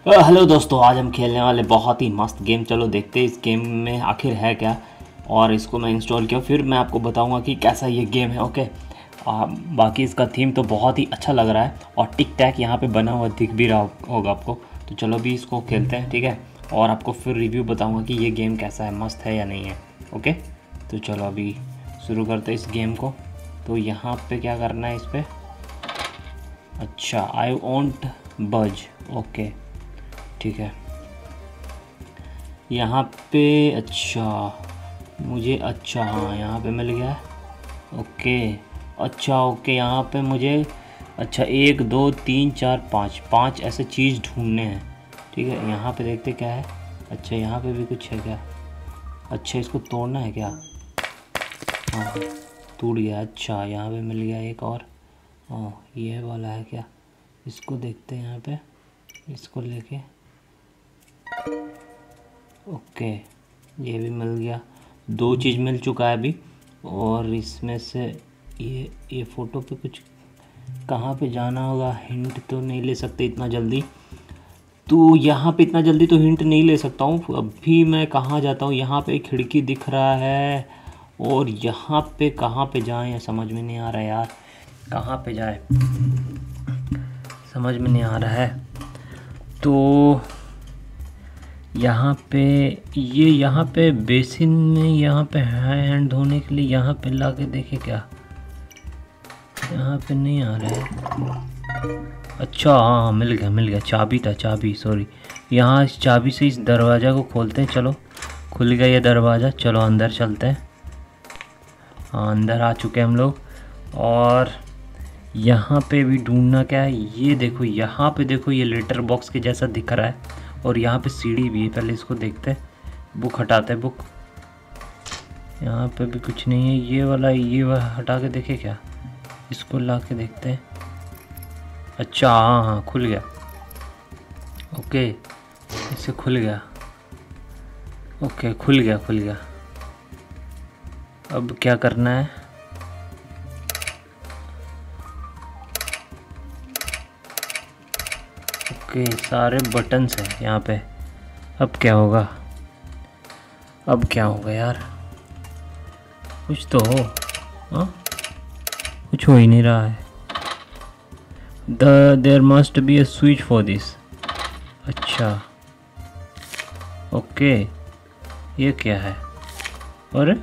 Hello दोस्तों, आज हम खेलने वाले बहुत ही मस्त गेम। चलो देखते हैं इस गेम में आखिर है क्या। और इसको मैं इंस्टॉल किया, फिर मैं आपको बताऊंगा कि कैसा ये गेम है। ओके। बाकी इसका थीम तो बहुत ही अच्छा लग रहा है और टिक टैक यहाँ पे बना हुआ दिख भी रहा होगा आपको। तो चलो भी इसको खेलते हैं, ठीक है। और आपको फिर रिव्यू बताऊँगा कि ये गेम कैसा है, मस्त है या नहीं है। ओके, तो चलो अभी शुरू करते हैं इस गेम को। तो यहाँ पर क्या करना है इस पर। अच्छा, आई वॉन्ट बज। ओके, ठीक है। यहाँ पे अच्छा मुझे, अच्छा हाँ यहाँ पे मिल गया है। ओके, अच्छा ओके, यहाँ पे मुझे अच्छा 1 2 3 4 5 ऐसे चीज़ ढूंढने हैं, ठीक है। यहाँ पे देखते क्या है। अच्छा यहाँ पे भी कुछ है क्या। अच्छा इसको तोड़ना है क्या। हाँ टूट गया। अच्छा यहाँ पे मिल गया एक और। ओह ये वाला है क्या। इसको देखते हैं यहाँ पे, इसको लेके। ओके ये भी मिल गया, 2 चीज़ मिल चुका है अभी। और इसमें से ये फ़ोटो पे कुछ, कहाँ पे जाना होगा। हिंट तो नहीं ले सकते इतना जल्दी, तो यहाँ पे इतना जल्दी तो हिंट नहीं ले सकता हूँ। अभी मैं कहाँ जाता हूँ। यहाँ पे खिड़की दिख रहा है, और यहाँ पे कहाँ पे जाएँ समझ में नहीं आ रहा यार। कहाँ पे जाए समझ में नहीं आ रहा है। तो यहाँ पे ये, यहाँ पे बेसिन में, यहाँ पे हैंड धोने के लिए यहाँ पे ला के देखे क्या। यहाँ पे नहीं आ रहा है। अच्छा हाँ मिल गया, चाबी था, चाबी सॉरी। यहाँ इस चाबी से इस दरवाज़ा को खोलते हैं। चलो खुल गया ये दरवाज़ा, चलो अंदर चलते हैं। हाँ अंदर आ चुके हैं हम लोग। और यहाँ पे भी ढूंढना क्या है। ये देखो यहाँ पे देखो, ये लेटर बॉक्स के जैसा दिख रहा है। और यहाँ पे सीढ़ी भी है, पहले इसको देखते हैं। बुक हटाते हैं, बुक। यहाँ पे भी कुछ नहीं है। ये वाला हटा के देखे क्या। इसको ला के देखते हैं। अच्छा हाँ खुल गया। ओके इससे खुल गया। ओके खुल गया। अब क्या करना है। ओके सारे बटन्स हैं यहाँ पे। अब क्या होगा यार। कुछ तो हो। हाँ कुछ हो ही नहीं रहा है। There must be a switch for this. अच्छा ओके ये क्या है। अरे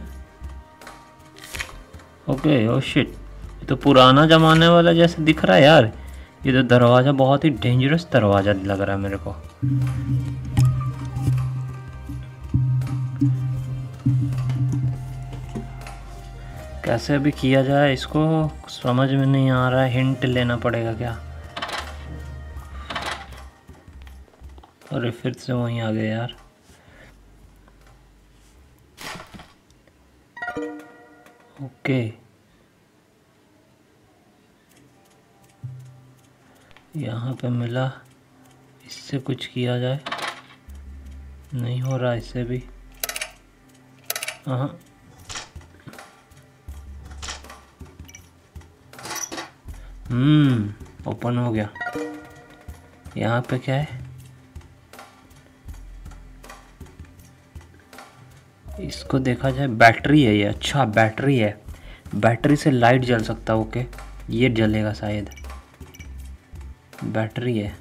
ओके ओ शिट, ये तो पुराना ज़माने वाला जैसे दिख रहा है यार। ये तो दरवाज़ा बहुत ही डेंजरस दरवाज़ा लग रहा है मेरे को। कैसे अभी किया जाए इसको, समझ में नहीं आ रहा है। हिंट लेना पड़ेगा क्या। अरे फिर से वहीं आ गए यार। ओके यहाँ पे मिला, इससे कुछ किया जाए। नहीं हो रहा इससे भी। हाँ ओपन हो गया। यहाँ पे क्या है। इसको देखा जाए, बैटरी है ये। अच्छा बैटरी है, बैटरी से लाइट जल सकता है। ओके ये जलेगा शायद, बैटरी है।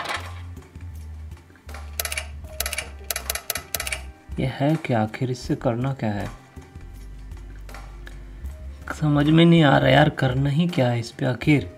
ये है क्या आखिर, इससे करना क्या है समझ में नहीं आ रहा यार। करना ही क्या है इस पे आखिर,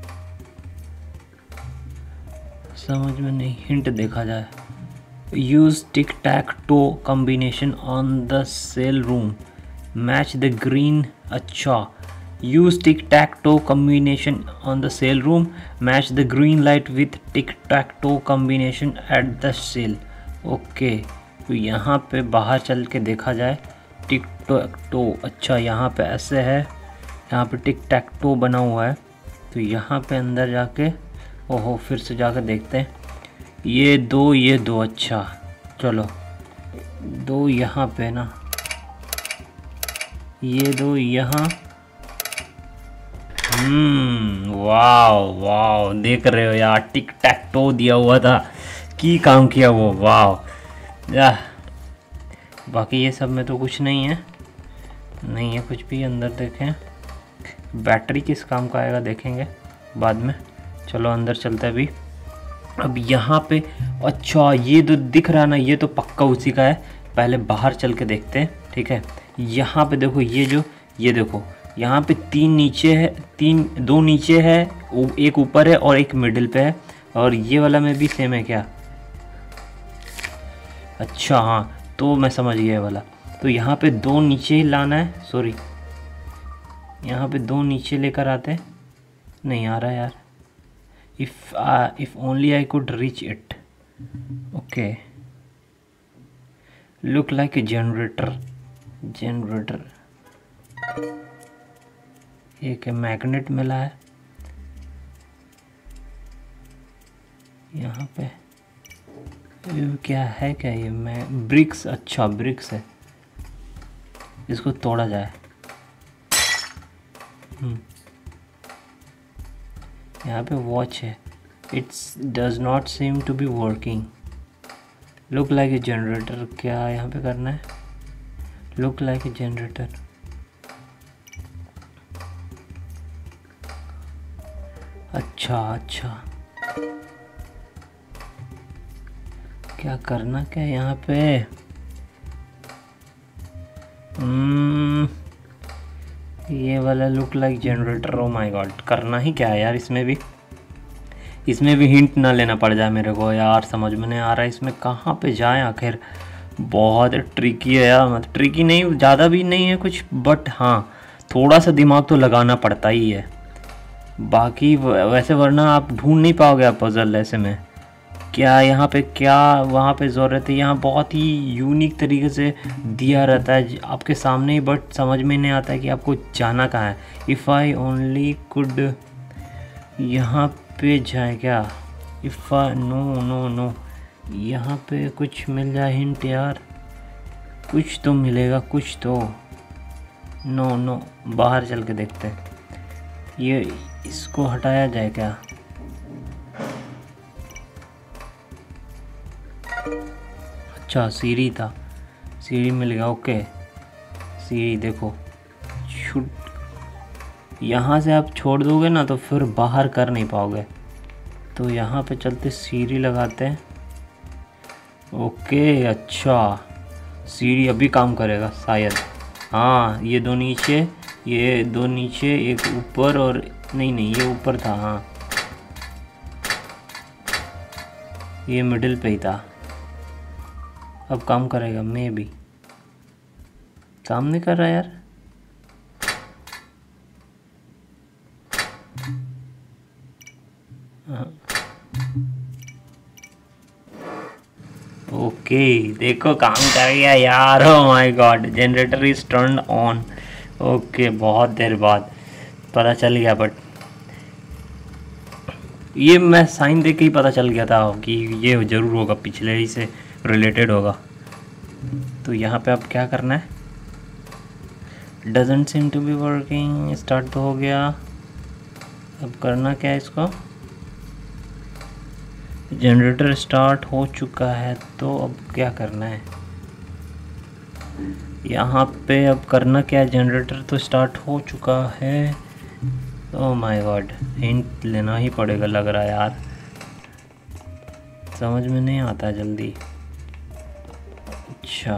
समझ में नहीं। हिंट देखा जाए। Use tic tac toe combination on the cell room, match the green. अच्छा use tic tac toe combination on the cell room, match the green light with tic tac toe combination at the cell. Okay तो यहाँ पे बाहर चल के देखा जाए। टिक tac to, अच्छा यहाँ पे ऐसे है, यहाँ पे टिक टैक टो बना हुआ है। तो यहाँ पे अंदर जाके, ओहो फिर से जाकर देखते हैं। ये दो, अच्छा चलो 2 यहाँ पे ना, ये 2 यहाँ। वाव वाव, देख रहे हो यार टिक टैक टो दिया हुआ था। की काम किया वो, वाह या। बाकी ये सब में तो कुछ नहीं है, नहीं है कुछ भी अंदर। देखें बैटरी किस काम का आएगा देखेंगे बाद में। चलो अंदर चलते हैं अभी। अब यहाँ पे अच्छा ये तो दिख रहा ना, ये तो पक्का उसी का है। पहले बाहर चल के देखते हैं, ठीक है। यहाँ पे देखो ये देखो यहाँ पे 3 नीचे है, 2 नीचे है, एक ऊपर है और एक मिडिल पे है। और ये वाला में भी सेम है क्या? अच्छा हाँ, तो मैं समझ गया ये वाला। तो यहाँ पे 2 नीचे ही लाना है, सॉरी यहाँ पे 2 नीचे लेकर आते हैं। नहीं आ रहा यार। if only I could reach it. Okay, look like a generator. एक मैग्नेट मिला है यहाँ पे। क्या है क्या ये? मैं ब्रिक्स, अच्छा ब्रिक्स है, इसको तोड़ा जाए। यहाँ पे वॉच है, it's does not seem to be working. Look like a generator, क्या यहाँ पे करना है? Look like a generator. अच्छा क्या करना क्या है यहाँ पे? ये वाला look like generator. Oh my God, करना ही क्या है यार? इसमें भी हिंट ना लेना पड़ जाए मेरे को यार, समझ में नहीं आ रहा है इसमें कहाँ पे जाएं आखिर। बहुत ट्रिकी है यार, मतलब ट्रिकी नहीं, ज़्यादा भी नहीं है कुछ, बट हाँ थोड़ा सा दिमाग तो लगाना पड़ता ही है। बाकी वैसे वरना आप ढूंढ नहीं पाओगे आप पजल ऐसे में। क्या यहाँ पे क्या वहाँ पे ज़रूरत है? यहाँ बहुत ही यूनिक तरीके से दिया रहता है आपके सामने ही, बट समझ में नहीं आता है कि आपको जाना कहाँ है। इफ़ आई ओनली कुड, यहाँ पे जाए क्या? इफ़ नो यहाँ पे कुछ मिल जाए हिंट यार, कुछ तो मिलेगा कुछ तो। नो बाहर चल के देखते हैं। ये इसको हटाया जाए क्या? अच्छा सीढ़ी था, सीढ़ी मिल गया। ओके सीढ़ी देखो, यहाँ से आप छोड़ दोगे ना तो फिर बाहर कर नहीं पाओगे। तो यहाँ पे चलते सीढ़ी लगाते हैं। ओके अच्छा सीढ़ी अभी काम करेगा शायद। हाँ ये 2 नीचे, ये 2 नीचे, एक ऊपर, और नहीं ये ऊपर था। हाँ ये मिडिल पे ही था। अब काम करेगा, मे बी काम नहीं कर रहा यार। ओके देखो काम कर गया यार। Oh my God, generator is turn on. Okay बहुत देर बाद पता चल गया, बट ये मैं साइन देख के ही पता चल गया था कि ये ज़रूर होगा, पिछले ही से रिलेटेड होगा। तो यहाँ पे अब क्या करना है? Doesn't seem to be working. Start तो हो गया, अब करना क्या है इसको? जनरेटर स्टार्ट हो चुका है, तो अब क्या करना है यहाँ पे? अब करना क्या है? जनरेटर तो स्टार्ट हो चुका है। ओह माय गॉड, हिंट लेना ही पड़ेगा लग रहा है यार, समझ में नहीं आता जल्दी। अच्छा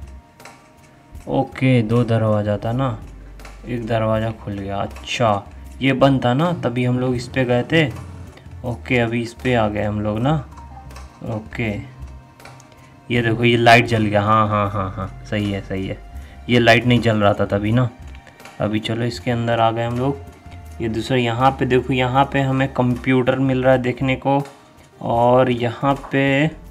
ओके 2 दरवाज़ा था ना, एक दरवाज़ा खुल गया। अच्छा ये बंद था ना, तभी हम लोग इस पे गए थे। ओके अभी इस पे आ गए हम लोग ना। ओके ये देखो ये लाइट जल गया। हाँ सही है। ये लाइट नहीं जल रहा था तभी ना। अभी चलो इसके अंदर आ गए हम लोग। ये दूसरा यहाँ पे देखो, यहाँ पे हमें कंप्यूटर मिल रहा है देखने को, और यहाँ पे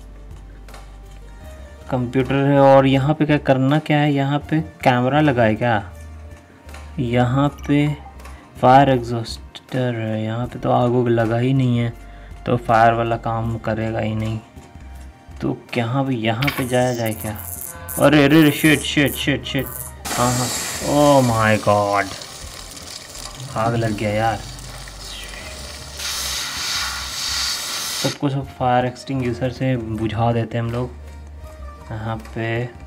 कंप्यूटर है। और यहाँ पे क्या करना क्या है? यहाँ पे कैमरा लगाए क्या? यहाँ पे फायर एग्जॉस्टर है, यहाँ पे तो आग उग लगा ही नहीं है, तो फायर वाला काम करेगा ही नहीं। तो क्या भी यहाँ पे जाया जाए क्या? अरे शिट। हाँ ओह माय गॉड, आग लग गया यार। सबको सब फायर एक्सटिंग्विशर से बुझा देते हैं हम लोग। यहाँ पे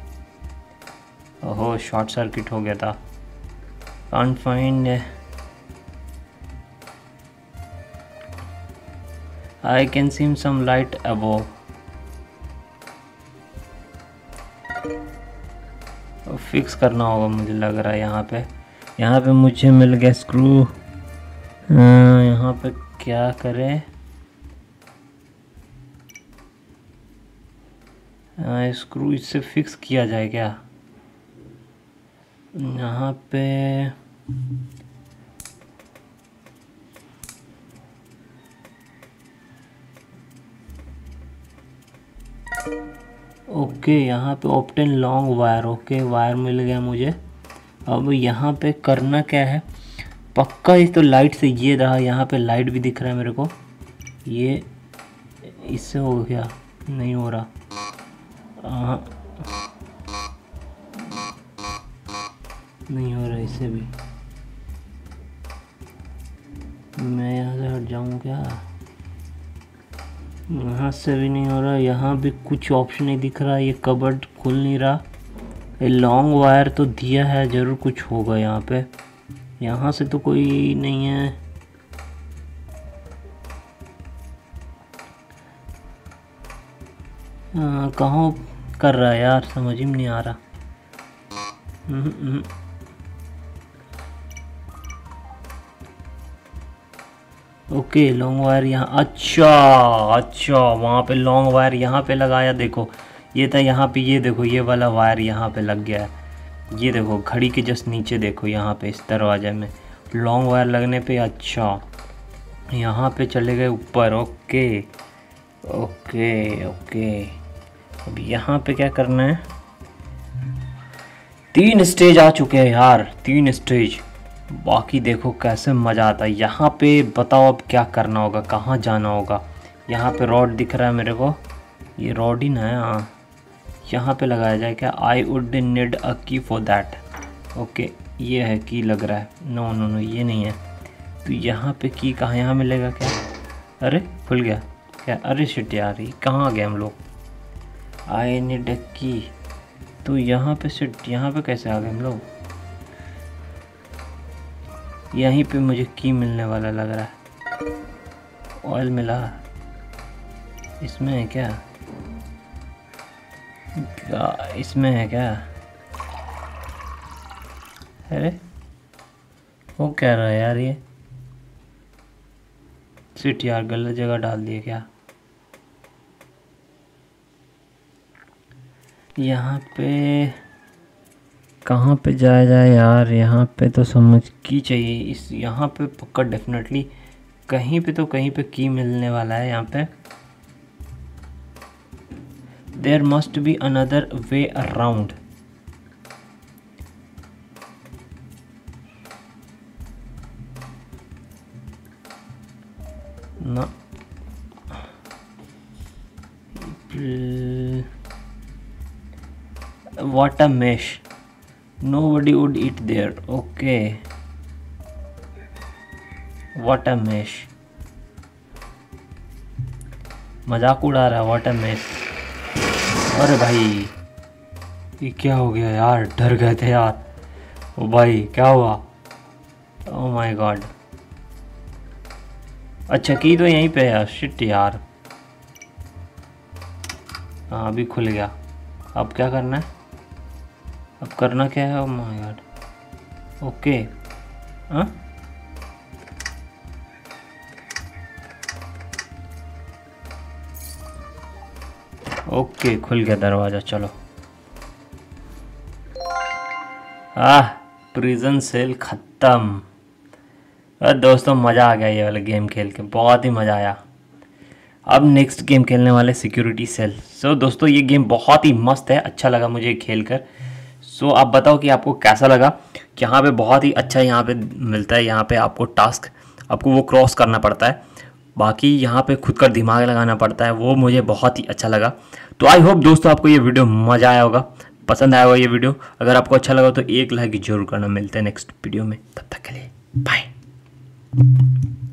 ओहो शॉर्ट सर्किट हो गया था। Can't find, I can see some light above. Fix करना होगा मुझे लग रहा है। यहाँ पे मुझे मिल गया स्क्रू। यहाँ पे क्या करें? स्क्रू इससे फिक्स किया जाए क्या? यहाँ पे ओके, यहाँ पे obtain long wire. Okay, wire मिल गया मुझे। अब यहाँ पे करना क्या है? पक्का इस तो लाइट से ये रहा। यहाँ पे लाइट भी दिख रहा है मेरे को। ये इससे हो गया? नहीं हो रहा। नहीं हो रहा इससे भी। मैं यहाँ से हट जाऊँ क्या? यहाँ से भी नहीं हो रहा। यहाँ भी कुछ ऑप्शन नहीं दिख रहा। ये कबर्ड खुल नहीं रहा। ये लॉन्ग वायर तो दिया है, ज़रूर कुछ होगा यहाँ पे। यहाँ से तो कोई नहीं है। कहाँ कर रहा है यार, समझ ही नहीं आ रहा। ओके, लॉन्ग वायर यहाँ। अच्छा, वहाँ पे लॉन्ग वायर यहाँ पे लगाया। देखो ये था यहाँ पे। ये देखो ये वाला वायर यहाँ पे लग गया है। ये देखो घड़ी के जस्ट नीचे देखो, यहाँ पे इस दरवाजे में लॉन्ग वायर लगने पे। अच्छा, यहाँ पे चले गए ऊपर। ओके ओके ओके, अब यहाँ पे क्या करना है? 3 स्टेज आ चुके हैं यार, 3 स्टेज। बाकी देखो कैसे मज़ा आता है। यहाँ पे बताओ अब क्या करना होगा, कहाँ जाना होगा? यहाँ पे रॉड दिख रहा है मेरे को। ये रॉड ही ना है। हाँ, यहाँ पे लगाया जाए क्या? आई वुड नीड अ की फॉर दैट। ओके, ये है की लग रहा है। नो नो नो, ये नहीं है। तो यहाँ पे की कहाँ, यहाँ मिलेगा क्या? अरे खुल गया क्या? अरे शिट यार, ये कहाँ आ गए हम लोग? आई नीड अ की। तो यहाँ पे शिट, यहाँ पे कैसे आ गए हम लोग? यहीं पे मुझे की मिलने वाला लग रहा है। ऑयल मिला इसमें है क्या? इसमें है क्या? अरे वो कह रहा है यार, ये सिट यार, गलत जगह डाल दिए क्या? यहाँ पे कहाँ पे जाया जाए यार? यहाँ पे तो समझ की चाहिए। इस यहाँ पे पक्का डेफिनेटली कहीं पे तो कहीं पे की मिलने वाला है। यहाँ पे there must be another way around. ना what a mesh, nobody would eat there. Okay, what a mesh, मजाक उड़ा रहा है। what a mesh। अरे भाई ये क्या हो गया यार? डर गए थे यार। ओ भाई क्या हुआ? Oh my God. अच्छा, की तो यहीं पे है। शिट यार। हाँ, अभी खुल गया। अब क्या करना है? अब करना क्या है? Oh my God. ओके, हाँ ओके, खुल गया दरवाज़ा। चलो, प्रिजन सेल ख़त्म। दोस्तों मज़ा आ गया ये वाला गेम खेल के, बहुत ही मज़ा आया। अब नेक्स्ट गेम खेलने वाले सिक्योरिटी सेल। सो दोस्तों ये गेम बहुत ही मस्त है, अच्छा लगा मुझे खेल कर। सो आप बताओ कि आपको कैसा लगा। यहाँ पे बहुत ही अच्छा यहाँ पे मिलता है। यहाँ पे आपको टास्क आपको वो क्रॉस करना पड़ता है। बाकी यहाँ पे खुद का दिमाग लगाना पड़ता है, वो मुझे बहुत ही अच्छा लगा। तो आई होप दोस्तों आपको ये वीडियो मज़ा आया होगा, पसंद आया होगा ये वीडियो। अगर आपको अच्छा लगा तो एक लाइक जरूर करना। मिलते हैं नेक्स्ट वीडियो में, तब तक के लिए बाय।